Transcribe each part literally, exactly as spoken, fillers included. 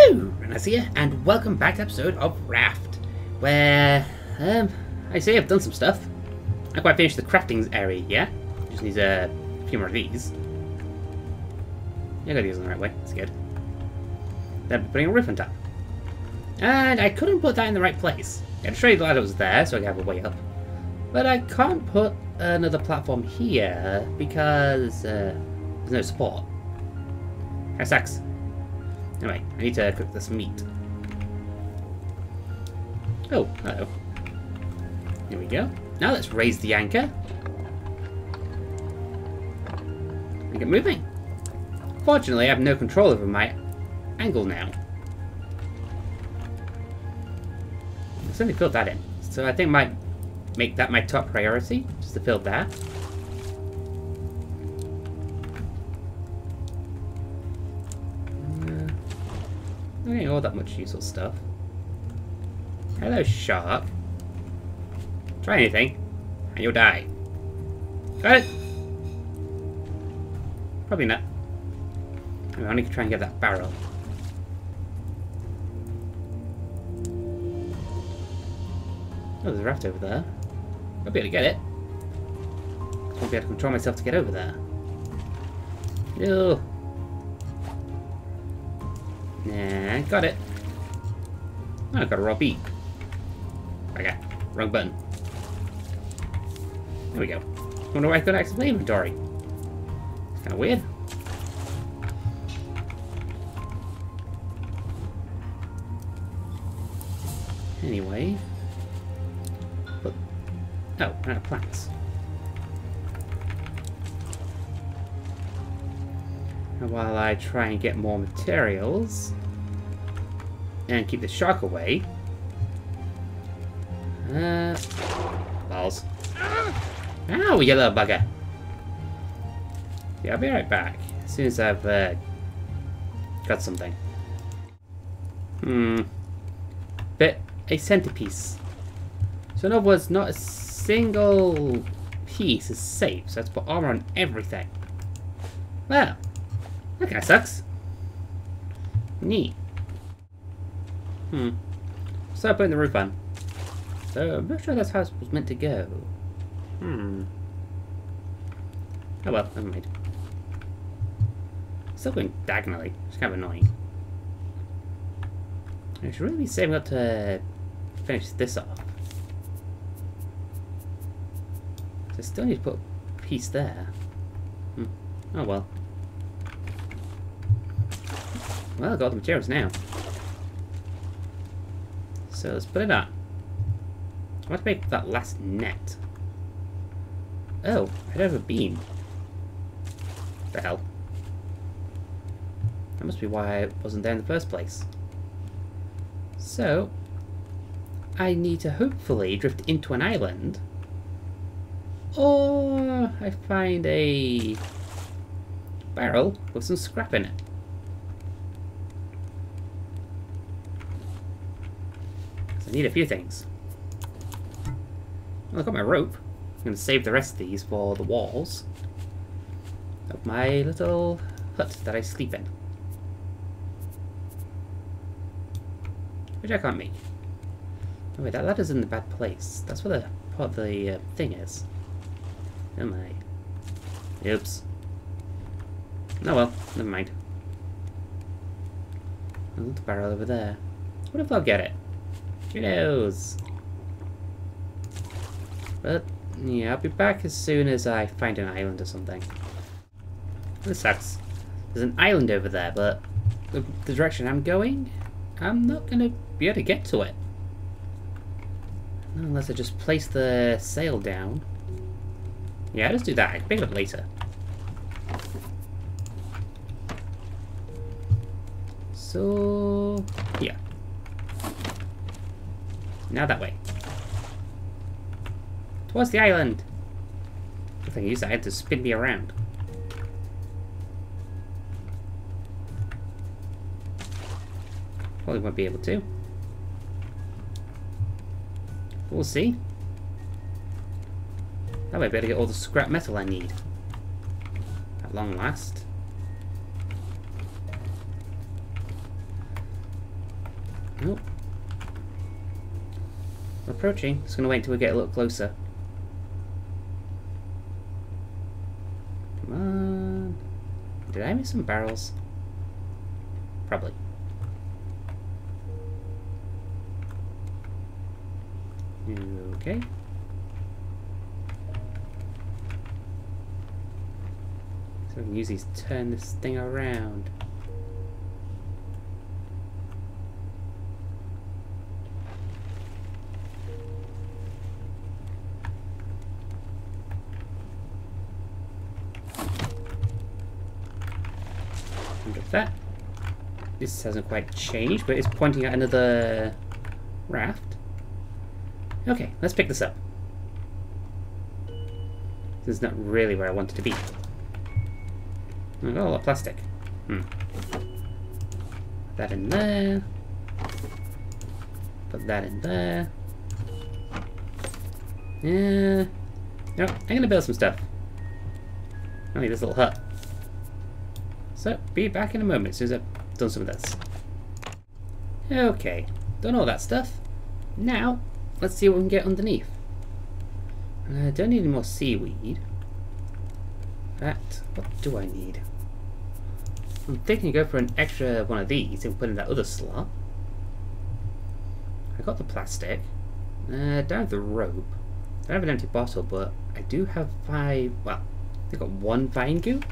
Hello, Ranos here, and welcome back to episode of Raft, where, um, I say I've done some stuff. I quite finished the crafting area, yeah? Just needs a few more of these. Yeah, I got these on the right way, that's good. Then putting a roof on top. And I couldn't put that in the right place. I had to show you the ladder was there, so I could have a way up. But I can't put another platform here, because, uh, there's no support. That sucks. Anyway, I need to cook this meat. Oh, hello. Here we go. Now let's raise the anchor. And get moving. Fortunately, I have no control over my angle now. I certainly filled that in. So I think I might make that my top priority, just to fill that. Not getting all that much useful stuff. Hello, shark. Try anything, and you'll die. Got it! Probably not. I only can try and get that barrel. Oh, there's a raft over there. I'll be able to get it. I won't be able to control myself to get over there. No. Nah, got it. Oh, I got a raw beet. Okay, wrong button. There we go. Wonder why I couldn't access my inventory. It's kind of weird. Anyway. But, oh, I'm out of plants. And while I try and get more materials and keep the shark away. Uh, balls. Ow, you little bugger. Yeah, I'll be right back as soon as I've uh, got something. Hmm. But a centerpiece. So in other words, not a single piece is safe. So I have to put armor on everything. Well. That kinda sucks. Neat. Hmm. Start putting the roof on. So I'm not sure that's how it was meant to go. Hmm. Oh well, never mind. Still going diagonally. It's kind of annoying. I should really be saving up to finish this off. So I still need to put a piece there. Hmm. Oh well. Well, I've got the materials now. So let's put it on. I want to make that last net. Oh, I don't have a beam. What the hell? That must be why I wasn't there in the first place. So, I need to hopefully drift into an island. Or I find a barrel with some scrap in it. I need a few things. Well, I've got my rope. I'm going to save the rest of these for the walls of my little hut that I sleep in. Which I can't make. Oh wait, that ladder's in the bad place. That's where the part of the uh, thing is. Oh my. Oops. Oh well, never mind. There's the barrel over there. What if I'll get it? Who knows? But, yeah, I'll be back as soon as I find an island or something. This sucks. There's an island over there, but the, the direction I'm going, I'm not going to be able to get to it. Unless I just place the sail down. Yeah, I'll just do that. I can pick it up later. So, yeah. Now that way. Towards the island. I think I used that head to spin me around. Probably won't be able to. But we'll see. That way I'll be able to get all the scrap metal I need. At long last. Oh. We're approaching. Just gonna wait until we get a little closer. Come on. Did I miss some barrels? Probably. Okay. So we can use these to turn this thing around. That. This hasn't quite changed, but it's pointing at another raft. Okay, let's pick this up. This is not really where I want it to be. I've got a lot of plastic. Hmm. Put that in there. Put that in there. Yeah. No, I'm gonna build some stuff. I need this little hut. So, be back in a moment as soon as I've done some of this. Okay, done all that stuff. Now, let's see what we can get underneath. I uh, don't need any more seaweed. In fact, what do I need? I'm thinking to go for an extra one of these and put in that other slot. I got the plastic. Uh, don't have the rope. I don't have an empty bottle, but I do have five, well, I got one vine goo.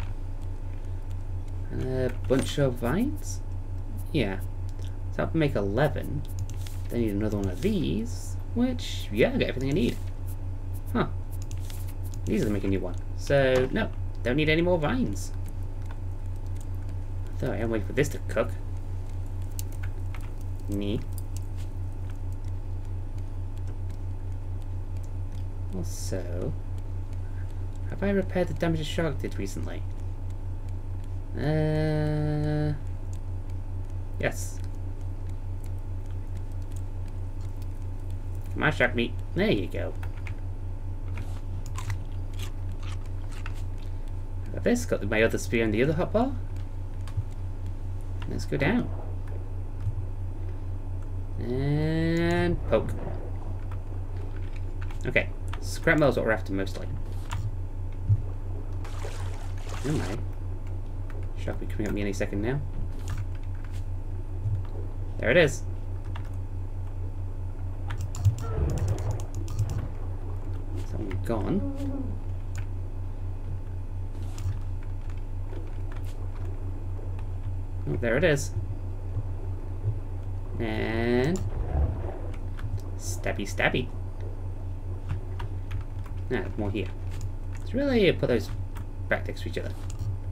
A bunch of vines? Yeah. So that would make eleven. Then I need another one of these, which, yeah, I got everything I need. Huh. These are to make a new one. So, no, don't need any more vines. Though I am waiting for this to cook. Neat. Also, have I repaired the damage the shark did recently? Uh, yes. Come on, shark meat. There you go. Got this. Got my other spear and the other hotbar. Let's go down. And poke. Okay. Scrap metal's what we're after mostly. Oh my. Shark be coming at me any second now. There it is. Is that one gone? Oh, there it is. And stabby stabby. Now, more here. Let's really put those back next to each other.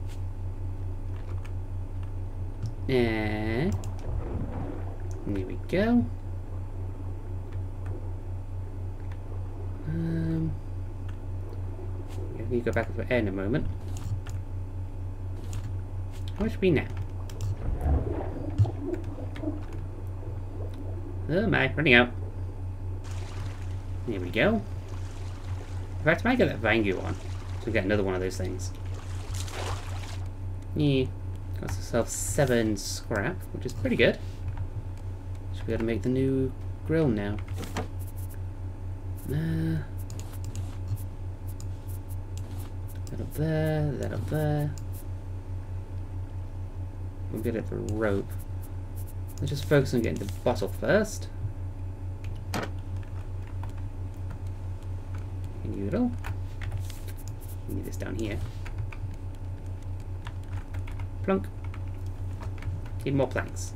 And here we go. Um, I need to go back for air in a moment. How much are we now? Oh my, running out. Here we go. In fact, I might get that Vangu on. So we get another one of those things. Yeah. Got ourselves seven scrap, which is pretty good. Should be able to make the new grill now. Uh, that up there, that up there. We'll get at the rope. Let's just focus on getting the bottle first. Noodle. Need this down here. Plunk. Need more planks.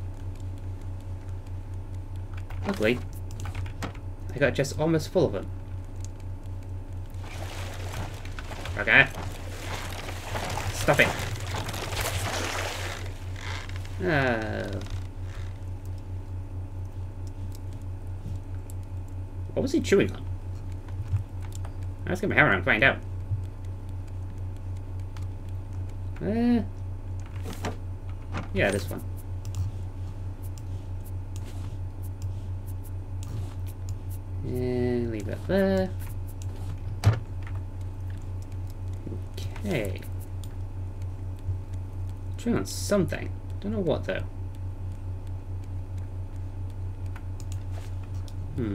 Luckily, I got a chest almost full of them. Okay. Stop it. Oh. What was he chewing on? Let's get my hammer and find out. Uh, yeah, this one. And leave it there. Okay. Chewing on something. Don't know what though. Hmm.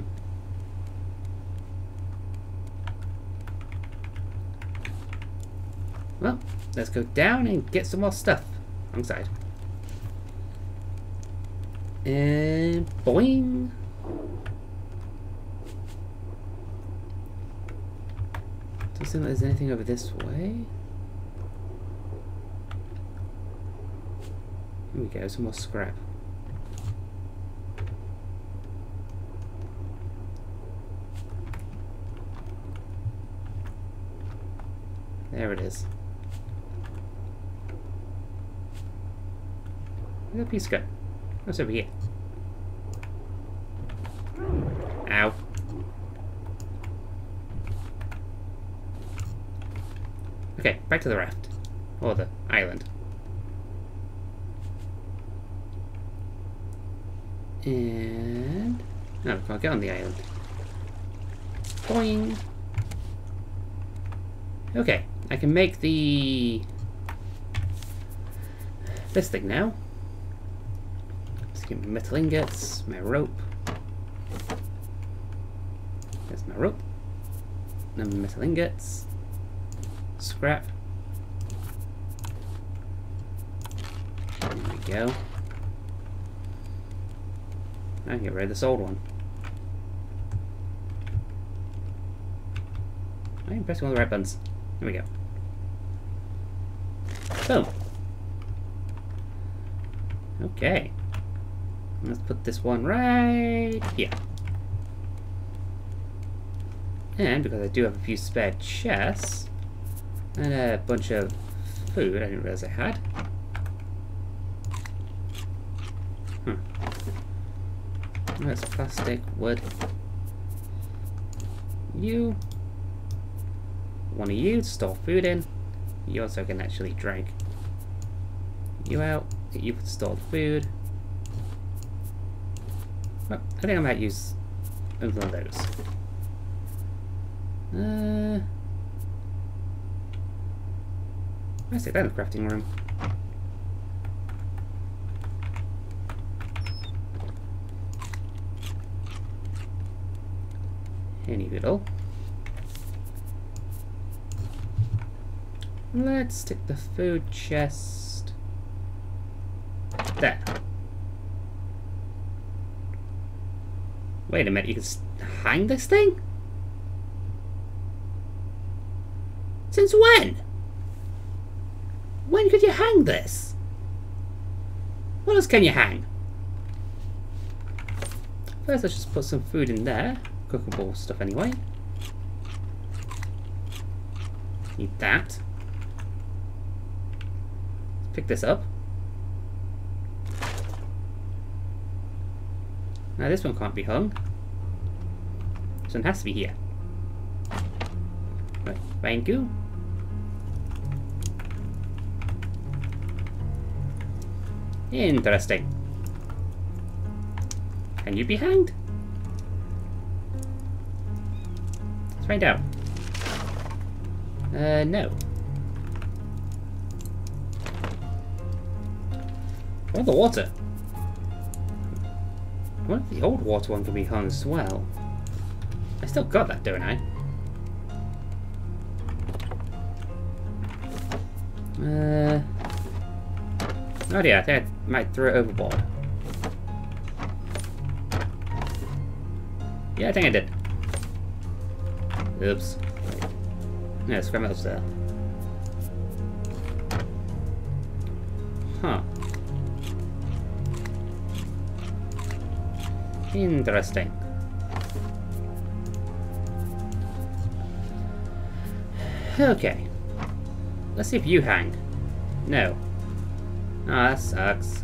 Well, let's go down and get some more stuff. Wrong side. And boing! Doesn't seem like there's anything over this way. Here we go, some more scrap. There it is. Where'd that piece go? What's over here? Ow. Okay, back to the raft. Or the island. And... no, we can't get on the island. Boing! Okay, I can make the... this thing now. Let's get my metal ingots, my rope. There's my rope. And my metal ingots. Scrap. There we go. Now I can get rid of this old one. I'm pressing all the right buttons. There we go. Boom. Okay. Let's put this one right here. And because I do have a few spare chests and a bunch of food I didn't realize I had. Hmm. That's plastic, wood. You. One of you to store food in. You also can actually drag you out. You can store food. Well, I think I might use one of those. Uh, let's take that in the crafting room. Any little. Let's stick the food chest there. Wait a minute, you can hang this thing? Since when? When could you hang this? What else can you hang? First, let's just put some food in there. Cookable stuff anyway. Need that. Let's pick this up. Now this one can't be hung. This one has to be here. Right, thank you. Interesting. Can you be hanged? Let's find out. Uh, no. All the water. I wonder if the old water one can be hung as well. I still got that, don't I? Uh, oh dear, I think I might throw it overboard. Yeah, I think I did. Oops. No, scrap metal's there. Huh. Interesting. Okay. Let's see if you hang. No. Oh, that sucks.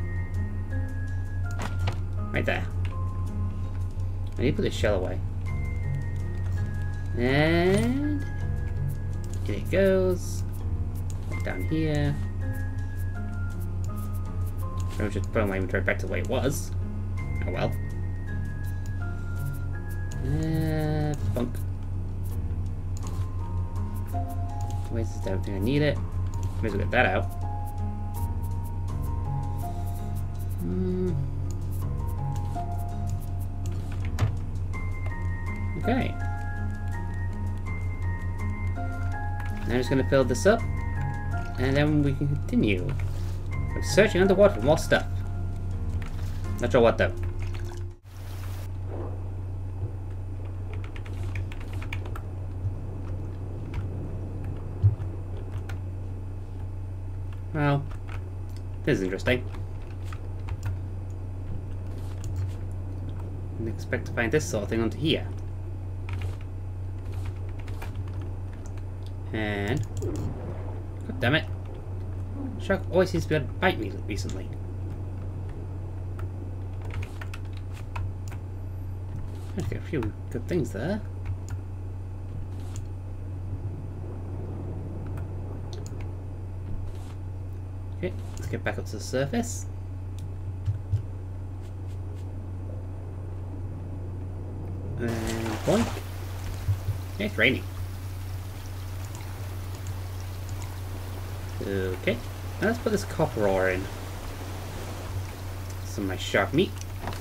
Right there. I need to put this shell away. And here it goes. Down here. I was just putting my inventory back to the way it was. Oh well. Uh, bunk. Where's this? I don't think I need it. May as well get that out. Hmm. Okay. Now I'm just going to fill this up, and then we can continue. I'm searching underwater for more stuff. Not sure what though. Well, this is interesting. Didn't expect to find this sort of thing onto here. And... God damn it. Shark always seems to be able to bite me recently. I've got a few good things there. Okay, let's get back up to the surface. And boink. Okay, it's raining. Okay, now let's put this copper ore in. Some of my shark meat.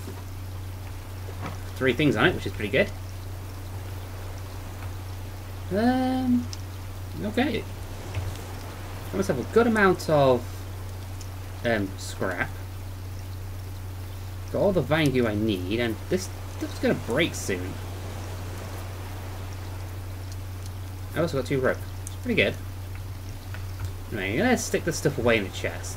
Three things on it, which is pretty good. Um, okay. I must have a good amount of um, scrap. Got all the vine glue I need, and this stuff's gonna break soon. I also got two rope. It's pretty good. Anyway, let's stick this stuff away in the chest.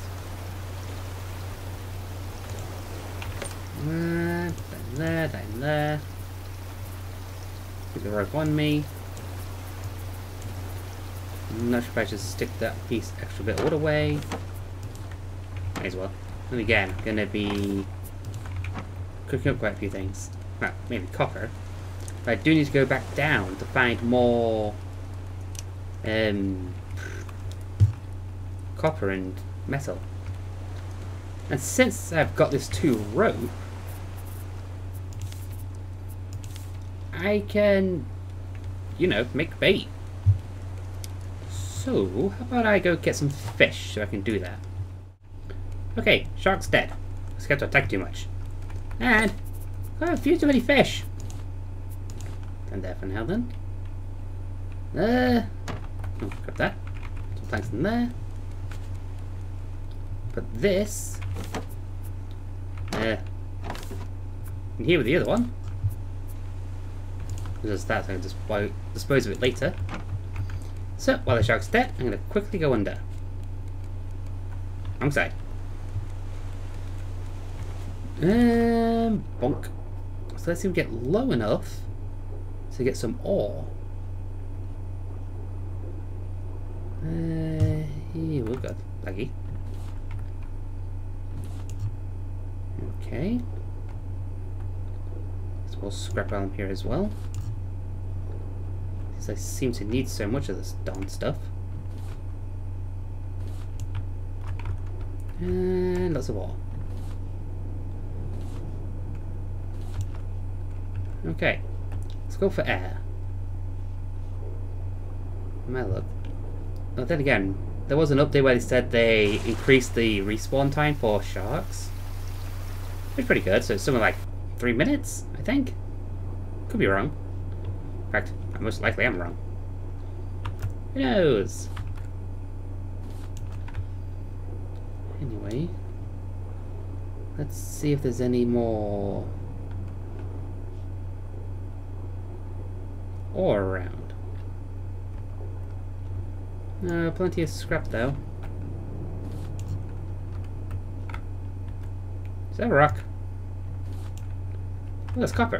Uh, down there, down there. Keep the rope on me. I'm not sure if I should stick that piece extra bit all the way. May as well. And again, I'm gonna be cooking up quite a few things. Well, maybe copper. But I do need to go back down to find more um, copper and metal. And since I've got this two rope, I can, you know, make bait. So, how about I go get some fish so I can do that? Okay, shark's dead. Scared to attack too much. And I have a few too many fish. Stand there for now then. Uh, oh, grab that. Some planks in there. Put this uh, in here with the other one. Just that, I can just dispose of it later. So, while the shark's dead, I'm going to quickly go under. Wrong side. Um, bonk. So let's see if we get low enough to get some ore. Uh, here we've got laggy. Okay. So we'll scrap around here as well. I seem to need so much of this darn stuff. And lots of ore. Okay, let's go for air. May look. Oh, then again, there was an update where they said they increased the respawn time for sharks. It's pretty good, so it's something like three minutes, I think. Could be wrong. In fact, I most likely am wrong. Who knows? Anyway, let's see if there's any more ore around. No, plenty of scrap though. Is that a rock? Oh, that's copper.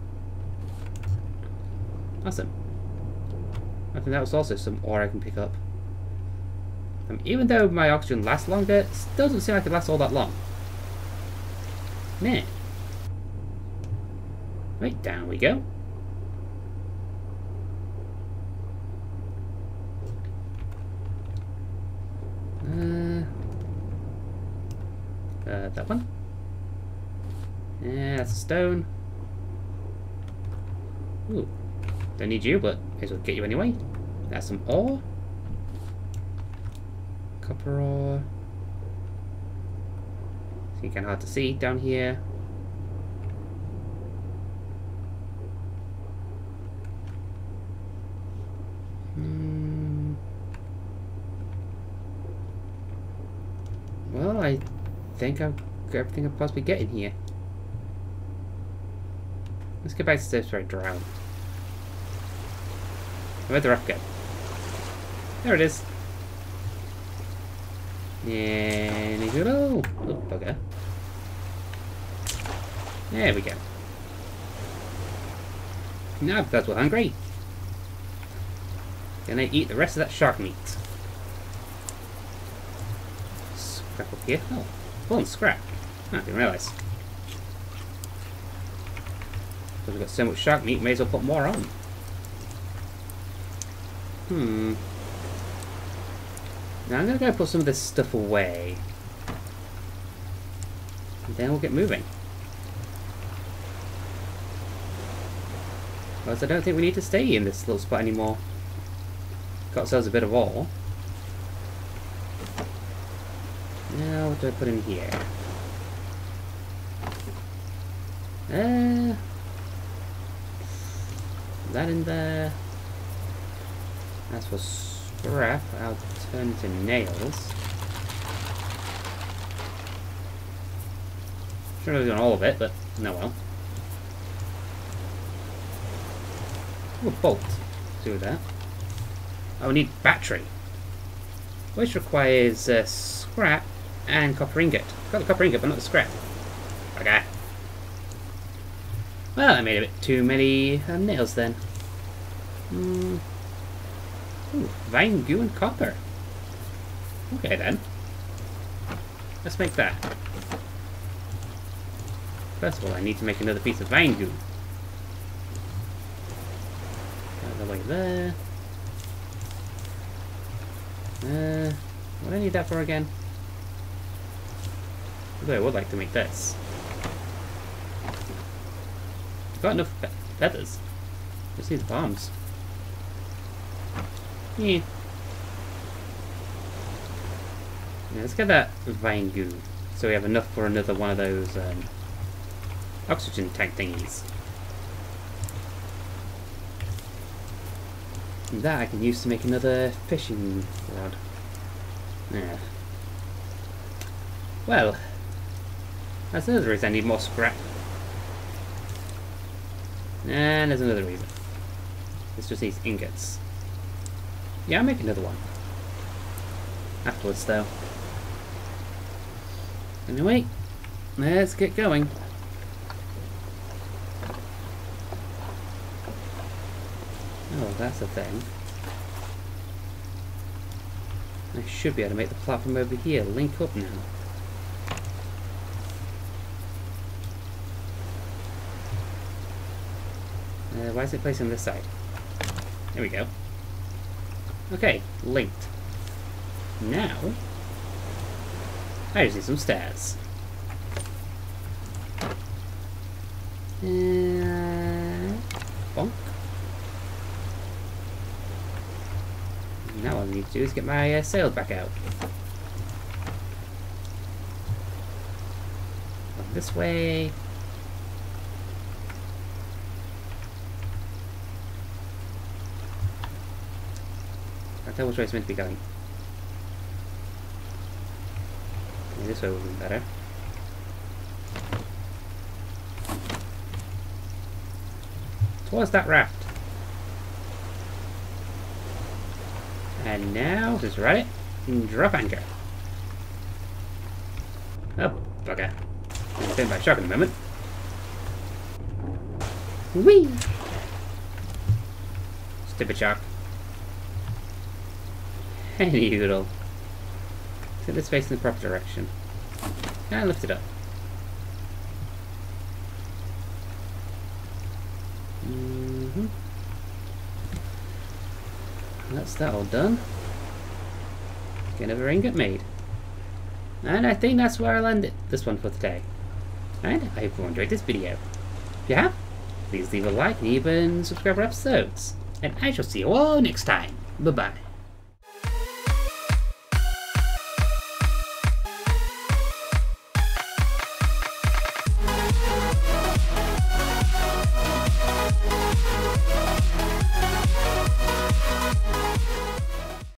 Awesome. I think that was also some ore I can pick up. Um, even though my oxygen lasts longer, it still doesn't seem like it lasts all that long. Man. Right, down we go. Uh, uh, that one. Yeah, that's a stone. Ooh. Don't need you, but may as well get you anyway. That's some ore. Copper ore. It's kind of hard to see down here. think I've got everything I possibly get in here. Let's get back to this where I drowned. Where'd the raft go? There it is. And hello. Oh, bugger. There we go. Now, because we're hungry, gonna eat the rest of that shark meat. Scrap up here. Oh, full scrap. Oh, I didn't realise. Because we've got so much shark meat, may as well put more on. Hmm. Now I'm gonna go put some of this stuff away. And then we'll get moving. Because I don't think we need to stay in this little spot anymore. Got ourselves a bit of ore. Now what do I put in here? Uh, that in there. That's for scrap. I'll turn to nails. Sure I was doing all of it, but no well. Ooh, a bolt. Do with that. Oh, we need battery, which requires uh, scrap and copper ingot. Got the copper ingot, but not the scrap. Okay. Well, I made a bit too many uh, nails then. Hmm. Ooh, vine goo and copper. Okay then. Let's make that. First of all, I need to make another piece of vine goo. Out of the way there. Uh, what do I need that for again? Although I would like to make this. I've got enough fe feathers. Just need the bombs. Yeah. Yeah, let's get that vine goo, so we have enough for another one of those um, oxygen tank thingies. And that I can use to make another fishing rod. Yeah. Well, that's another reason I need more scrap. And there's another reason. It's just these ingots. Yeah, I'll make another one. Afterwards, though. Anyway, let's get going. Oh, that's the thing. I should be able to make the platform over here link up now. Uh, why is it placed on this side? There we go. Okay, linked. Now, I just need some stairs. Uh, bonk. Now all I need to do is get my uh, sails back out. Going this way. Can't tell which way it's meant to be going. Maybe this way would be better. Towards that raft. And now, just right, and drop anchor. Oh, bugger. I'm bitten by a shark in a moment. Whee! Stupid shark. Any doodle. Set this face in the proper direction. And lift it up. Mm-hmm. That's that all done. Get another ingot made. And I think that's where I'll end it, this one for today. And I hope you enjoyed this video. If you have, please leave a like and even subscribe for episodes. And I shall see you all next time. Bye bye.